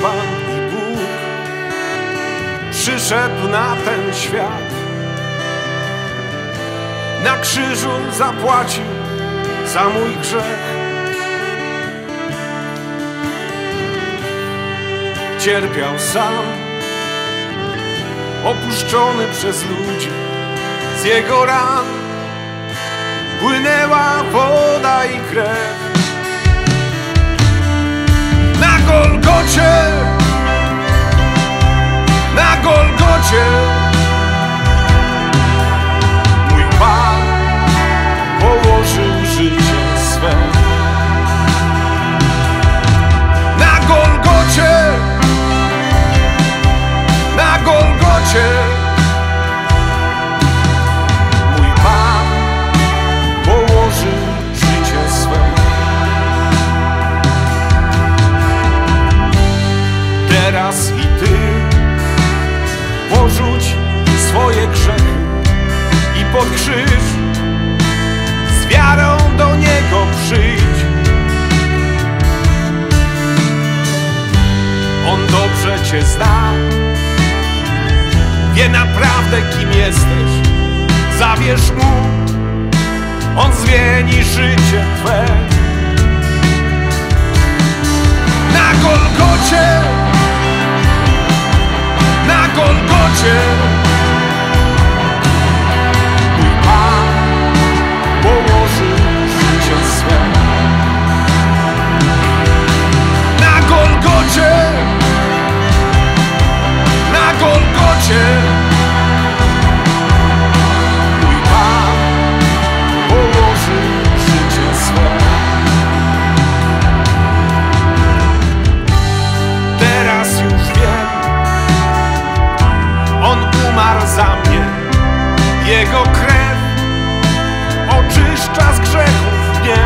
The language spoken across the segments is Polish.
Pan i Bóg przyszedł na ten świat. Na krzyżu zapłacił za mój grzech. Cierpiał sam, opuszczony przez ludzi. Z jego ran płynęła woda i krew. Na Golgocie, na Golgocie mój Pan położył życie swe. Na Golgocie, na Golgocie mój Pan położył życie swe. Teraz i Ty porzuć swoje grzechy i pod krzyż z wiarą do Niego przyjdź. On dobrze Cię zna, wie naprawdę, kim jesteś. Zawierz Mu, On zmieni życie Twe. Na Golgocie, na Golgocie mój Pan położył życie swe. Na Golgocie, na Golgocie mój Pan położył życie swe. Teraz już wiem, On umarł za mnie. Jego krew oczyszcza z grzechów mnie.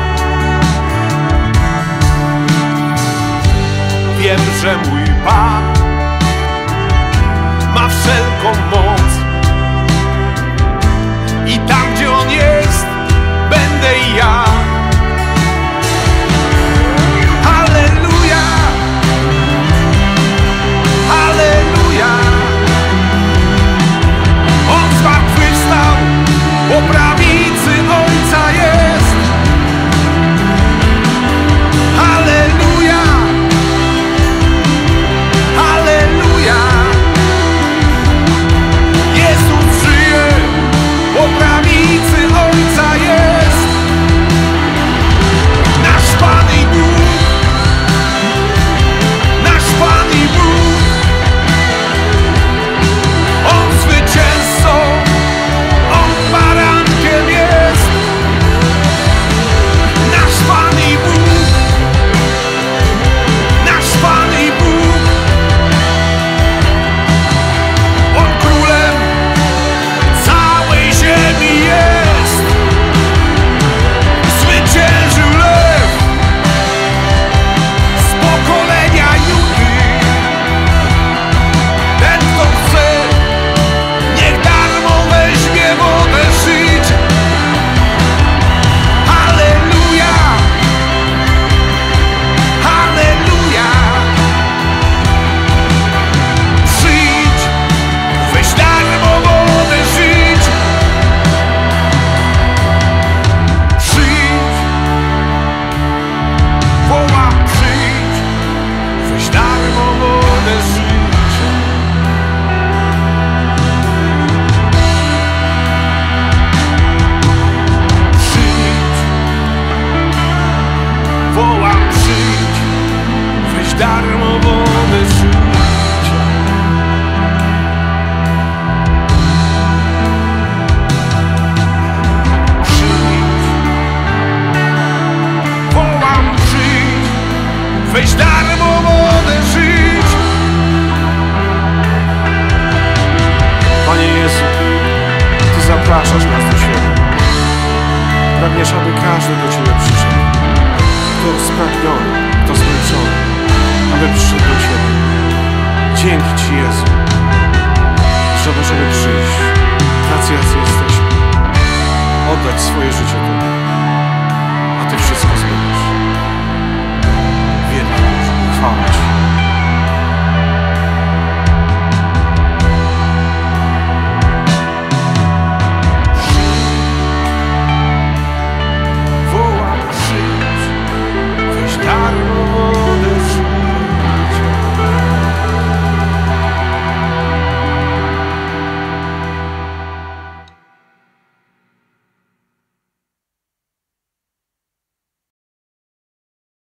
Wiem, że mój Pan ma wszelką moc i tam, gdzie On jest, będę i ja. Halleluja, halleluja. On zmartwychwstał, po prawicy Ojca jest. Halleluja, halleluja. Jezus żyje, po prawicy Ojca jest. Nasz Pan i Bóg, nasz Pan i Bóg. On zwycięzcą, On barankiem jest. Nasz Pan i Bóg, nasz Pan i Bóg. On królem całej ziemi jest. Zwyciężył lew z pokolenia Judy. Ten, kto chce, niech darmo weźmie wodę życia. Halleluja, halleluja. Przyjdź, weź darmo wodę życia. Przyjdź, wołam, przyjdź, weź darmo wodę życia. Przyjdź, wołam, przyjdź, weź darmo wodę życia. Przyjdź, wołam, przyjdź, weź darmo wodę życia. Panie Jezu, Ty zapraszasz nas do siebie. Pragniesz, aby każdy do Ciebie przyszedł. Kto spragniony, kto zmęczony, aby przyszedł do Ciebie. Dzięki Ci, Jezu, że możemy przyjść tacy, jacy jesteśmy. Oddać swoje życie Tobie.